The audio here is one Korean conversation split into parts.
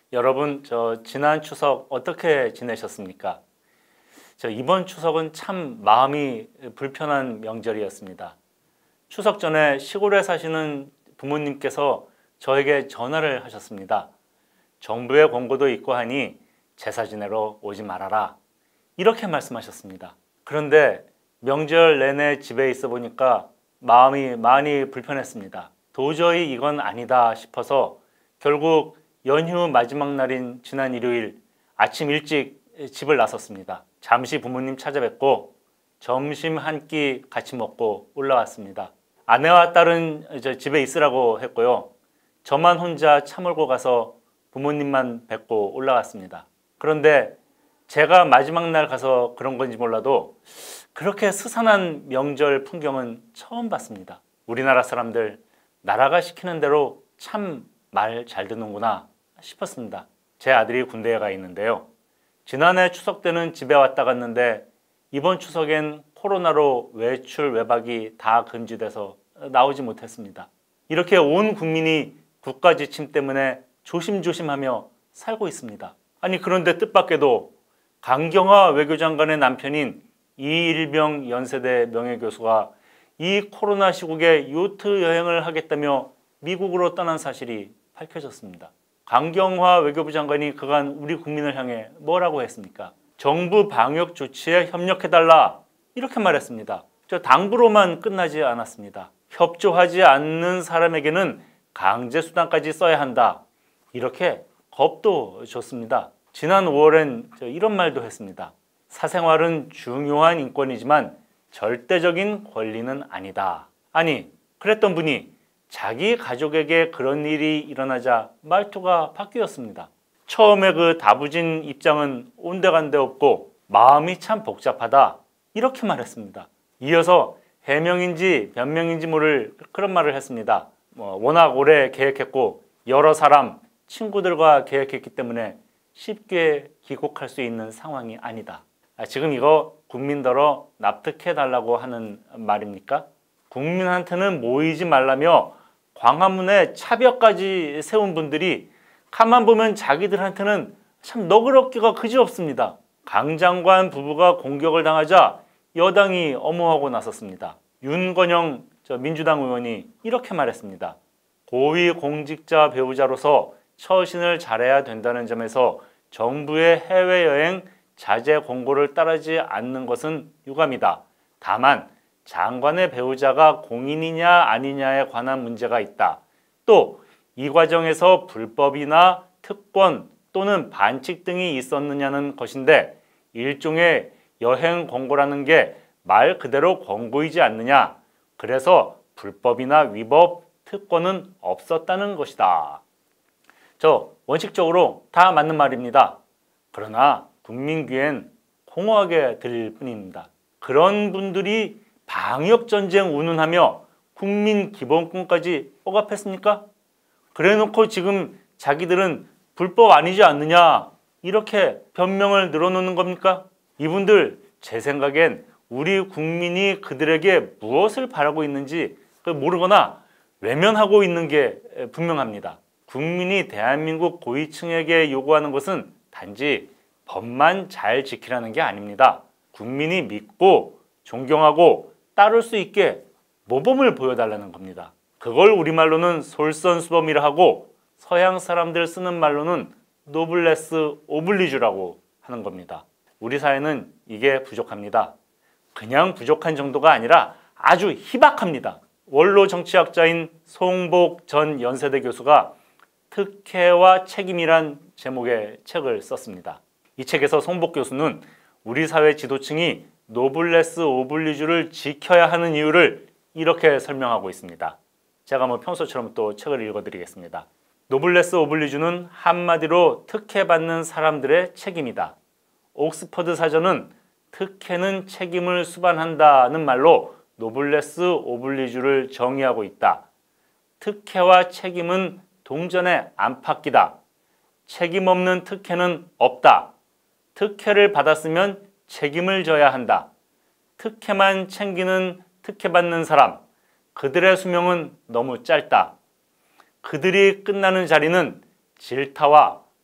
여러분, 지난 추석 어떻게 지내셨습니까? 이번 추석은 참 마음이 불편한 명절이었습니다. 추석 전에 시골에 사시는 부모님께서 저에게 전화를 하셨습니다. 정부의 권고도 있고 하니 제사 지내러 오지 말아라. 이렇게 말씀하셨습니다. 그런데 명절 내내 집에 있어 보니까 마음이 많이 불편했습니다. 도저히 이건 아니다 싶어서 결국 연휴 마지막 날인 지난 일요일 아침 일찍 집을 나섰습니다. 잠시 부모님 찾아뵙고 점심 한 끼 같이 먹고 올라왔습니다. 아내와 딸은 집에 있으라고 했고요. 저만 혼자 차 몰고 가서 부모님만 뵙고 올라왔습니다. 그런데 제가 마지막 날 가서 그런 건지 몰라도 그렇게 스산한 명절 풍경은 처음 봤습니다. 우리나라 사람들 나라가 시키는 대로 참 말 잘 듣는구나 싶었습니다. 제 아들이 군대에 가 있는데요. 지난해 추석 때는 집에 왔다 갔는데 이번 추석엔 코로나로 외출 외박이 다 금지돼서 나오지 못했습니다. 이렇게 온 국민이 국가 지침 때문에 조심조심하며 살고 있습니다. 아니 그런데 뜻밖에도 강경화 외교장관의 남편인 이일병 연세대 명예교수가 이 코로나 시국에 요트 여행을 하겠다며 미국으로 떠난 사실이 밝혀졌습니다. 강경화 외교부 장관이 그간 우리 국민을 향해 뭐라고 했습니까? 정부 방역 조치에 협력해달라 이렇게 말했습니다. 당부로만 끝나지 않았습니다. 협조하지 않는 사람에게는 강제수단까지 써야 한다. 이렇게 겁도 줬습니다. 지난 5월엔 이런 말도 했습니다. 사생활은 중요한 인권이지만 절대적인 권리는 아니다. 아니, 그랬던 분이 자기 가족에게 그런 일이 일어나자 말투가 바뀌었습니다. 처음에 그 다부진 입장은 온데간데 없고 마음이 참 복잡하다 이렇게 말했습니다. 이어서 해명인지 변명인지 모를 그런 말을 했습니다. 워낙 오래 계획했고 여러 사람, 친구들과 계획했기 때문에 쉽게 귀국할 수 있는 상황이 아니다. 지금 이거 국민들어 납득해달라고 하는 말입니까? 국민한테는 모이지 말라며 광화문에 차벽까지 세운 분들이 가만 보면 자기들한테는 참 너그럽기가 그지없습니다. 강 장관 부부가 공격을 당하자 여당이 엄호하고 나섰습니다. 윤건영 민주당 의원이 이렇게 말했습니다. 고위공직자 배우자로서 처신을 잘해야 된다는 점에서 정부의 해외여행 자제 공고를 따르지 않는 것은 유감이다. 다만 장관의 배우자가 공인이냐 아니냐에 관한 문제가 있다. 또 이 과정에서 불법이나 특권 또는 반칙 등이 있었느냐는 것인데 일종의 여행 권고라는 게 말 그대로 권고이지 않느냐. 그래서 불법이나 위법, 특권은 없었다는 것이다. 원칙적으로 다 맞는 말입니다. 그러나 국민 귀엔 공허하게 들릴 뿐입니다. 그런 분들이 방역전쟁 운운하며 국민 기본권까지 억압했습니까? 그래놓고 지금 자기들은 불법 아니지 않느냐 이렇게 변명을 늘어놓는 겁니까? 이분들 제 생각엔 우리 국민이 그들에게 무엇을 바라고 있는지 모르거나 외면하고 있는 게 분명합니다. 국민이 대한민국 고위층에게 요구하는 것은 단지 법만 잘 지키라는 게 아닙니다. 국민이 믿고 존경하고 따를 수 있게 모범을 보여달라는 겁니다. 그걸 우리말로는 솔선수범이라 하고 서양 사람들 쓰는 말로는 노블레스 오블리주라고 하는 겁니다. 우리 사회는 이게 부족합니다. 그냥 부족한 정도가 아니라 아주 희박합니다. 원로 정치학자인 송복 전 연세대 교수가 특혜와 책임이란 제목의 책을 썼습니다. 이 책에서 송복 교수는 우리 사회 지도층이 노블레스 오블리주를 지켜야 하는 이유를 이렇게 설명하고 있습니다. 제가 평소처럼 또 책을 읽어드리겠습니다. 노블레스 오블리주는 한마디로 특혜받는 사람들의 책임이다. 옥스퍼드 사전은 특혜는 책임을 수반한다는 말로 노블레스 오블리주를 정의하고 있다. 특혜와 책임은 동전의 안팎이다. 책임 없는 특혜는 없다. 특혜를 받았으면 책임을 져야 한다. 특혜만 챙기는 특혜받는 사람, 그들의 수명은 너무 짧다. 그들이 끝나는 자리는 질타와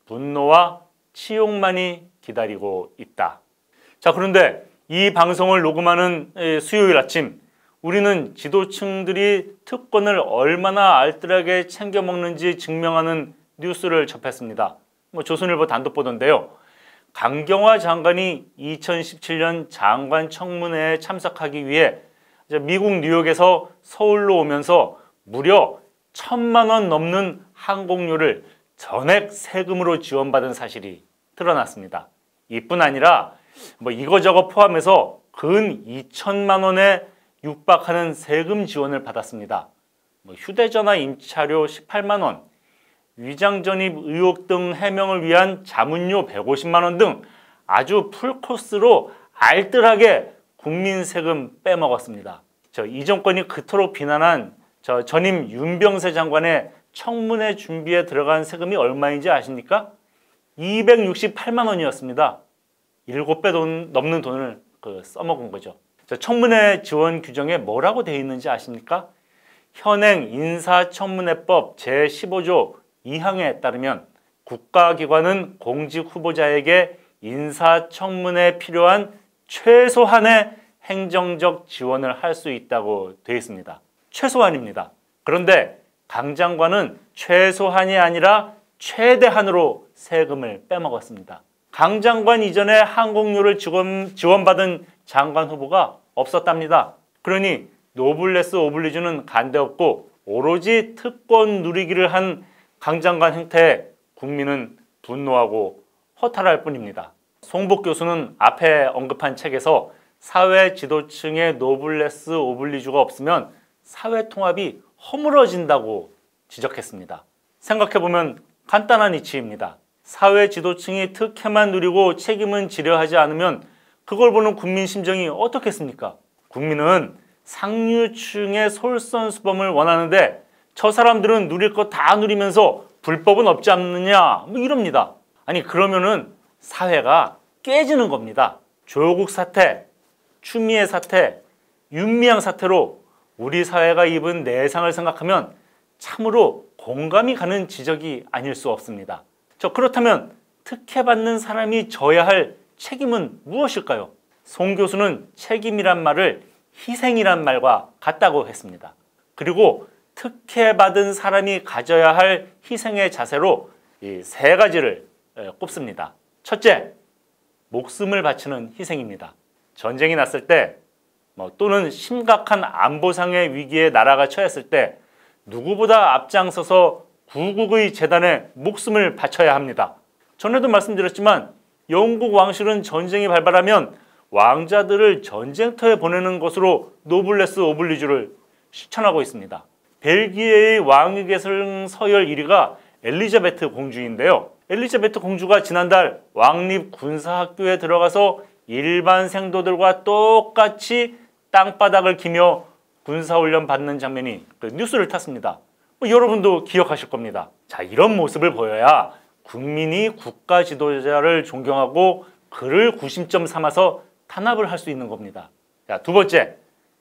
분노와 치욕만이 기다리고 있다. 자, 그런데 이 방송을 녹음하는 수요일 아침, 우리는 지도층들이 특권을 얼마나 알뜰하게 챙겨 먹는지 증명하는 뉴스를 접했습니다. 조선일보 단독 보도인데요. 강경화 장관이 2017년 장관 청문회에 참석하기 위해 미국 뉴욕에서 서울로 오면서 무려 1,000만 원 넘는 항공료를 전액 세금으로 지원받은 사실이 드러났습니다. 이뿐 아니라 이거저거 포함해서 근 2천만 원에 육박하는 세금 지원을 받았습니다. 휴대전화 임차료 18만 원, 위장전입 의혹 등 해명을 위한 자문료 150만 원 등 아주 풀코스로 알뜰하게 국민 세금 빼먹었습니다. 이 정권이 그토록 비난한 전임 윤병세 장관의 청문회 준비에 들어간 세금이 얼마인지 아십니까? 268만 원이었습니다. 7배 넘는 돈을 써먹은 거죠. 청문회 지원 규정에 뭐라고 되어 있는지 아십니까? 현행 인사청문회법 제15조 2항에 따르면 국가기관은 공직 후보자에게 인사청문회에 필요한 최소한의 행정적 지원을 할 수 있다고 되어 있습니다. 최소한입니다. 그런데 강 장관은 최소한이 아니라 최대한으로 세금을 빼먹었습니다. 강 장관 이전에 항공료를 지원받은 장관 후보가 없었답니다. 그러니 노블레스 오블리주는 간데없고 오로지 특권 누리기를 한 강 장관 행태에 국민은 분노하고 허탈할 뿐입니다. 송복 교수는 앞에 언급한 책에서 사회 지도층의 노블레스 오블리주가 없으면 사회 통합이 허물어진다고 지적했습니다. 생각해보면 간단한 이치입니다. 사회 지도층이 특혜만 누리고 책임은 지려 하지 않으면 그걸 보는 국민 심정이 어떻겠습니까? 국민은 상류층의 솔선수범을 원하는데 저 사람들은 누릴 거 다 누리면서 불법은 없지 않느냐 이럽니다. 아니 그러면은 사회가 깨지는 겁니다. 조국 사태, 추미애 사태, 윤미향 사태로 우리 사회가 입은 내상을 생각하면 참으로 공감이 가는 지적이 아닐 수 없습니다. 그렇다면 특혜받는 사람이 져야 할 책임은 무엇일까요? 송 교수는 책임이란 말을 희생이란 말과 같다고 했습니다. 그리고 특혜받은 사람이 가져야 할 희생의 자세로 이 3가지를 꼽습니다. 첫째, 목숨을 바치는 희생입니다. 전쟁이 났을 때 또는 심각한 안보상의 위기에 나라가 처했을 때 누구보다 앞장서서 구국의 재단에 목숨을 바쳐야 합니다. 전에도 말씀드렸지만 영국 왕실은 전쟁이 발발하면 왕자들을 전쟁터에 보내는 것으로 노블레스 오블리주를 실천하고 있습니다. 벨기에의 왕위 계승 서열 1위가 엘리자베트 공주인데요. 엘리자베트 공주가 지난달 왕립 군사학교에 들어가서 일반 생도들과 똑같이 땅바닥을 기며 군사훈련 받는 장면이 뉴스를 탔습니다. 여러분도 기억하실 겁니다. 자, 이런 모습을 보여야 국민이 국가 지도자를 존경하고 그를 구심점 삼아서 탄압을 할 수 있는 겁니다. 자, 두 번째,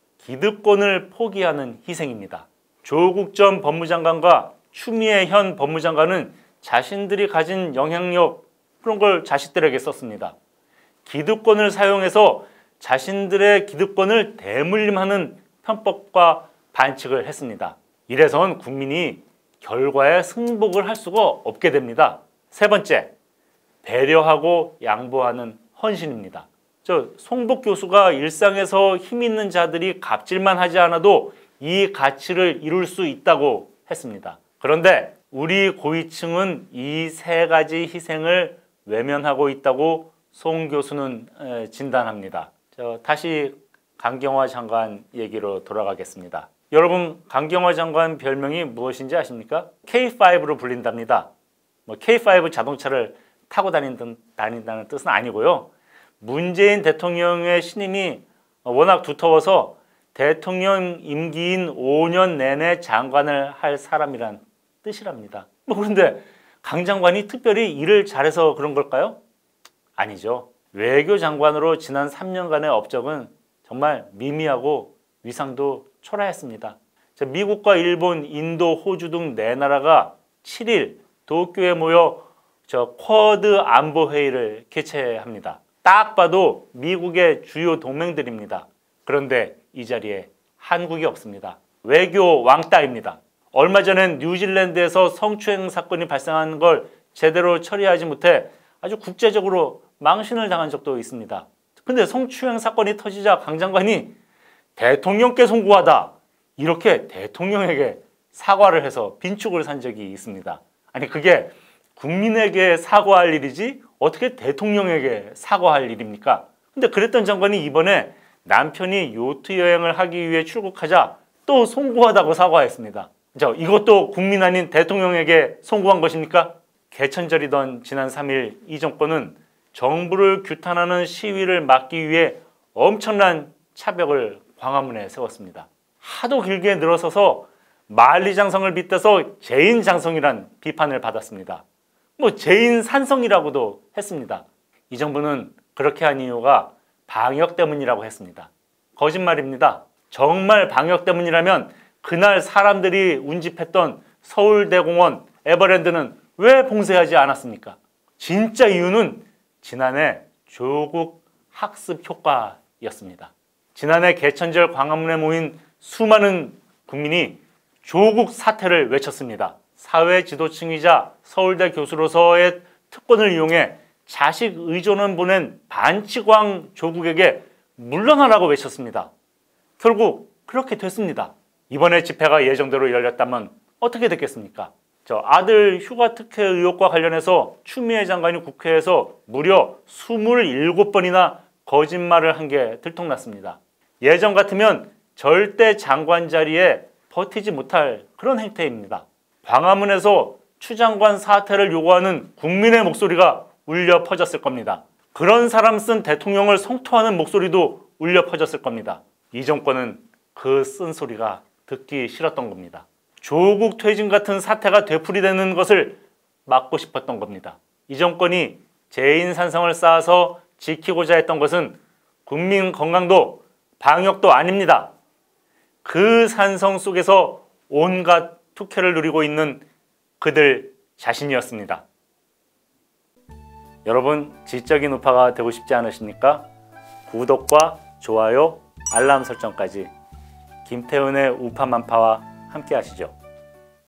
기득권을 포기하는 희생입니다. 조국 전 법무장관과 추미애 현 법무장관은 자신들이 가진 영향력 그런 걸 자식들에게 썼습니다. 기득권을 사용해서 자신들의 기득권을 대물림하는 편법과 반칙을 했습니다. 이래선 국민이 결과에 승복을 할 수가 없게 됩니다. 세 번째, 배려하고 양보하는 헌신입니다. 송복 교수가 일상에서 힘 있는 자들이 갑질만 하지 않아도 이 가치를 이룰 수 있다고 했습니다. 그런데 우리 고위층은 이 3가지 희생을 외면하고 있다고 송 교수는 진단합니다. 다시 강경화 장관 얘기로 돌아가겠습니다. 여러분, 강경화 장관 별명이 무엇인지 아십니까? K5로 불린답니다. K5 자동차를 타고 다닌다는 뜻은 아니고요. 문재인 대통령의 신임이 워낙 두터워서 대통령 임기인 5년 내내 장관을 할 사람이란 뜻이랍니다. 그런데 강 장관이 특별히 일을 잘해서 그런 걸까요? 아니죠. 외교장관으로 지난 3년간의 업적은 정말 미미하고 위상도 초라했습니다. 미국과 일본, 인도, 호주 등 4나라가 7일 도쿄에 모여 쿼드 안보회의를 개최합니다. 딱 봐도 미국의 주요 동맹들입니다. 그런데 이 자리에 한국이 없습니다. 외교 왕따입니다. 얼마 전엔 뉴질랜드에서 성추행 사건이 발생한 걸 제대로 처리하지 못해 아주 국제적으로 망신을 당한 적도 있습니다. 근데 성추행 사건이 터지자 강 장관이 대통령께 송구하다 이렇게 대통령에게 사과를 해서 빈축을 산 적이 있습니다. 아니 그게 국민에게 사과할 일이지 어떻게 대통령에게 사과할 일입니까? 근데 그랬던 장관이 이번에 남편이 요트 여행을 하기 위해 출국하자 또 송구하다고 사과했습니다. 이것도 국민 아닌 대통령에게 송구한 것입니까? 개천절이던 지난 3일 이 정권은 정부를 규탄하는 시위를 막기 위해 엄청난 차벽을 광화문에 세웠습니다. 하도 길게 늘어서서 만리장성을 빗대서 제인장성이란 비판을 받았습니다. 제인산성이라고도 했습니다. 이 정부는 그렇게 한 이유가 방역 때문이라고 했습니다. 거짓말입니다. 정말 방역 때문이라면 그날 사람들이 운집했던 서울대공원, 에버랜드는 왜 봉쇄하지 않았습니까? 진짜 이유는 지난해 조국 학습 효과였습니다. 지난해 개천절 광화문에 모인 수많은 국민이 조국 사퇴를 외쳤습니다. 사회 지도층이자 서울대 교수로서의 특권을 이용해 자식 의존원 보낸 반치광 조국에게 물러나라고 외쳤습니다. 결국 그렇게 됐습니다. 이번에 집회가 예정대로 열렸다면 어떻게 됐겠습니까? 아들 휴가 특혜 의혹과 관련해서 추미애 장관이 국회에서 무려 27번이나 거짓말을 한 게 들통났습니다. 예전 같으면 절대 장관 자리에 버티지 못할 그런 행태입니다. 광화문에서 추 장관 사퇴를 요구하는 국민의 목소리가 울려 퍼졌을 겁니다. 그런 사람 쓴 대통령을 성토하는 목소리도 울려 퍼졌을 겁니다. 이 정권은 그 쓴소리가 듣기 싫었던 겁니다. 조국 퇴진 같은 사태가 되풀이되는 것을 막고 싶었던 겁니다. 이 정권이 제인산성을 쌓아서 지키고자 했던 것은 국민 건강도 방역도 아닙니다. 그 산성 속에서 온갖 특혜를 누리고 있는 그들 자신이었습니다. 여러분 지적인 우파가 되고 싶지 않으십니까? 구독과 좋아요, 알람 설정까지 김태훈의 우파만파와 함께 하시죠.